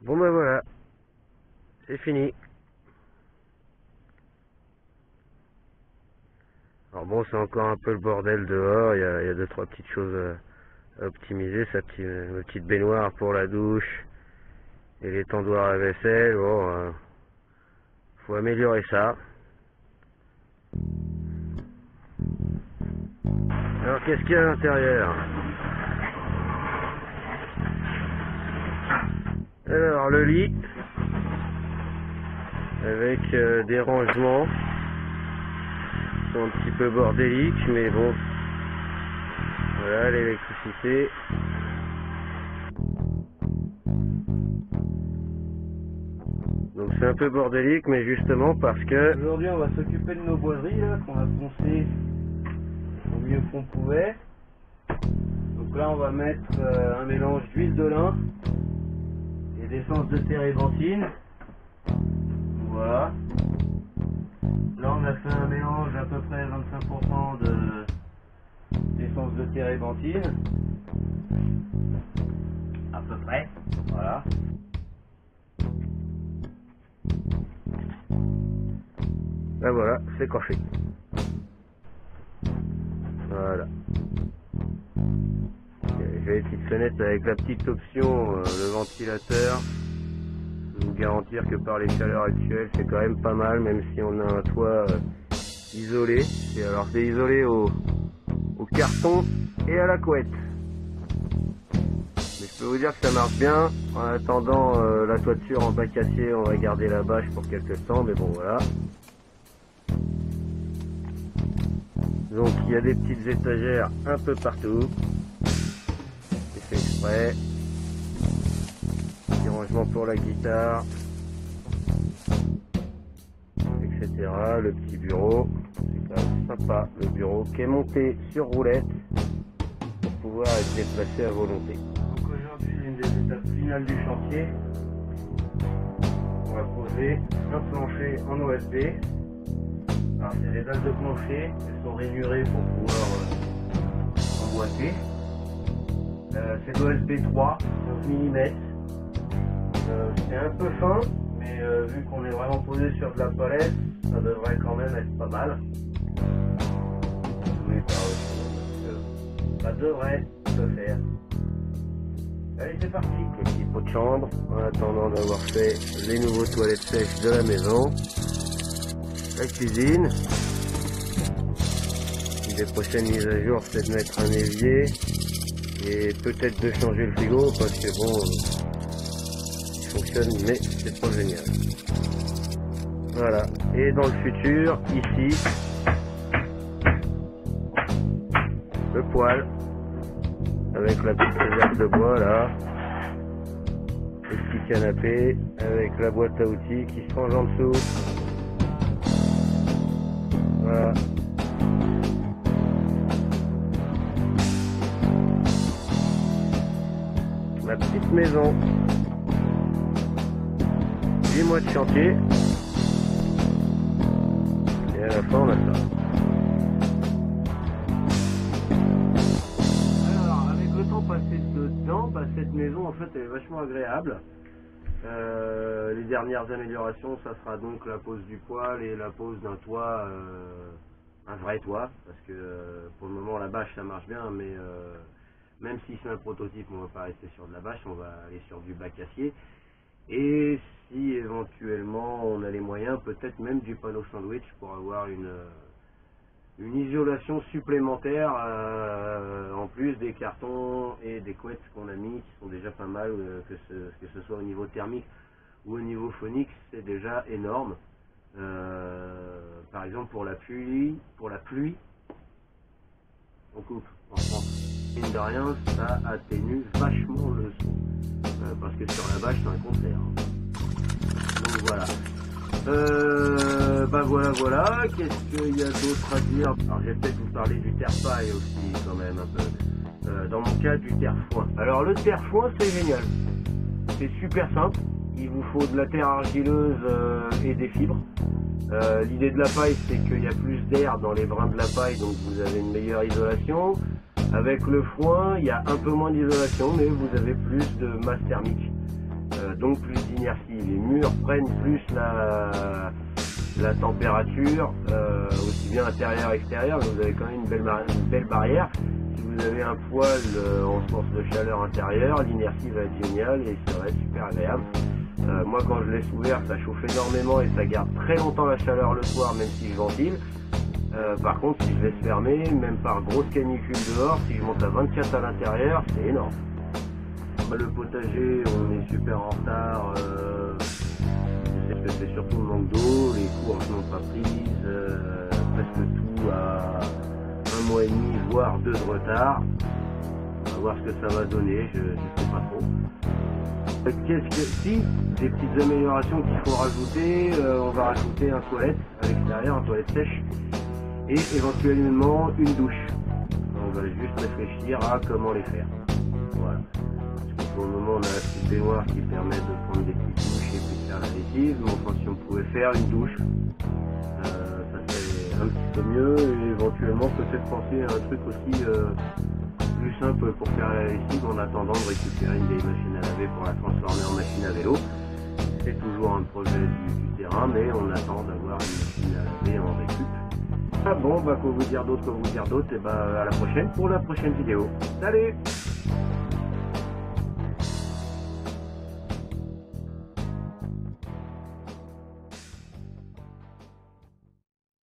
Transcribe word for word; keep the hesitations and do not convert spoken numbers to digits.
Bon ben voilà, c'est fini. Alors bon, c'est encore un peu le bordel dehors, il y a, il y a deux trois petites choses à, à optimiser, sa petite, ma petite baignoire pour la douche et les tendoirs à vaisselle. Bon, euh, faut améliorer ça. Alors qu'est-ce qu'il y a à l'intérieur? Alors le lit avec euh, des rangements qui sont un petit peu bordéliques, mais bon, voilà l'électricité. Donc c'est un peu bordélique, mais justement parce que aujourd'hui on va s'occuper de nos boiseries là qu'on a poncées au mieux qu'on pouvait. Donc là on va mettre euh, un mélange d'huile de lin et d'essence de térébenthine. Voilà. Là on a fait un mélange à peu près vingt-cinq pour cent de d'essence de térébenthine. À peu près. Voilà. Ben voilà, c'est coiffé. Voilà. J'ai les petites fenêtres avec la petite option, euh, le ventilateur. Je peux vous garantir que par les chaleurs actuelles, c'est quand même pas mal, même si on a un toit euh, isolé. Et alors c'est isolé au, au carton et à la couette. Mais je peux vous dire que ça marche bien. En attendant euh, la toiture en bac acier, on va garder la bâche pour quelques temps, mais bon voilà. Donc il y a des petites étagères un peu partout. C'est fait exprès. Petit rangement pour la guitare, et cetera. Le petit bureau, c'est quand même sympa. Le bureau qui est monté sur roulette pour pouvoir être déplacé à volonté. Donc aujourd'hui, l'une des étapes finales du chantier, on va poser un plancher en O S B. Alors c'est des dalles de plancher, elles sont rainurées pour pouvoir euh, emboîter. Euh, c'est l'O S B trois, onze millimètres. Euh, c'est un peu fin, mais euh, vu qu'on est vraiment posé sur de la palette, ça devrait quand même être pas mal. Oui, par aussi, donc, ça devrait se faire. Allez, c'est parti. Le petit pot de chambre, en attendant d'avoir fait les nouveaux toilettes sèches de la maison. La cuisine. Une des prochaines mises à jour, c'est de mettre un évier et peut-être de changer le frigo parce que bon, il fonctionne mais c'est pas génial. Voilà. Et dans le futur, ici, le poêle avec la petite réserve de bois là, le petit canapé avec la boîte à outils qui se range en dessous. Voilà. Ma petite maison. huit mois de chantier. Et à la fin on a ça. Alors avec le temps passé dedans, bah, cette maison en fait elle est vachement agréable. Euh, les dernières améliorations, ça sera donc la pose du poêle et la pose d'un toit, euh, un vrai toit, parce que euh, pour le moment la bâche ça marche bien, mais euh, même si c'est un prototype, on va pas rester sur de la bâche, on va aller sur du bac acier. Et si éventuellement on a les moyens, peut-être même du panneau sandwich pour avoir une, une isolation supplémentaire euh, en plus des cartons et des couettes qu'on a mis qui sont déjà pas mal, euh, que, ce, que ce soit au niveau thermique ou au niveau phonique, c'est déjà énorme. Euh, par exemple pour la pluie, pour la pluie, on coupe en France. Mine de rien, ça atténue vachement le son euh, parce que sur la bâche c'est un concert. Donc voilà. Euh, bah voilà, voilà. Qu'est-ce qu'il y a d'autre à dire? Alors, je vais peut-être vous parler du terre-paille aussi, quand même, un peu. Euh, dans mon cas, du terre-foin. Alors, le terre-foin, c'est génial. C'est super simple. Il vous faut de la terre argileuse euh, et des fibres. Euh, L'idée de la paille, c'est qu'il y a plus d'air dans les brins de la paille, donc vous avez une meilleure isolation. Avec le foin, il y a un peu moins d'isolation, mais vous avez plus de masse thermique. Euh, donc plus d'inertie. Les murs prennent plus la, la température, euh, aussi bien intérieur extérieur, mais vous avez quand même une belle, une belle barrière. Si vous avez un poêle euh, en source de chaleur intérieure, l'inertie va être géniale et ça va être super agréable. Euh, moi quand je laisse ouvert, ça chauffe énormément et ça garde très longtemps la chaleur le soir, même si je ventile. Euh, par contre, si je laisse fermer, même par grosse canicule dehors, si je monte à vingt-quatre à l'intérieur, c'est énorme. Le potager, on est super en retard, euh, c'est surtout le manque d'eau, les courges n'ont pas prises, euh, presque tout à un mois et demi, voire deux de retard. On va voir ce que ça va donner, je ne sais pas trop. Qu'est-ce que si, des petites améliorations qu'il faut rajouter, euh, on va rajouter un toilette à l'extérieur, un toilette sèche, et éventuellement une douche. On va juste réfléchir à comment les faire. Voilà. Pour le moment, on a la petite baignoire qui permet de prendre des petites douches et puis de faire la lessive. Mais enfin, si on pouvait faire une douche, euh, ça serait un petit peu mieux. Et éventuellement, peut-être penser à un truc aussi euh, plus simple pour faire la lessive en attendant de récupérer une vieille machine à laver pour la transformer en machine à vélo. C'est toujours un projet du, du terrain, mais on attend d'avoir une machine à laver en récup. Ah bon, bah, quoi vous dire d'autre, quoi vous dire d'autre, et bah, à la prochaine pour la prochaine vidéo. Salut!